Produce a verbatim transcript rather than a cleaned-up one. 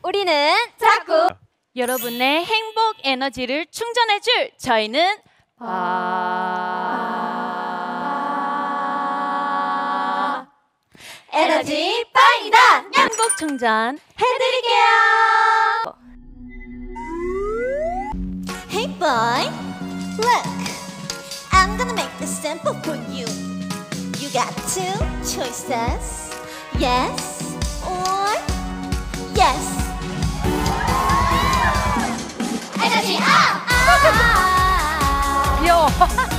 우리는 자꾸 여러분의 행복 에너지를 충전해줄 저희는 바... 에너지 빵이다. 행복 충전 해드릴게요. Hey boy, look, I'm gonna make this simple for you. You got two choices, yes or yes. 에너지 업! 귀여워.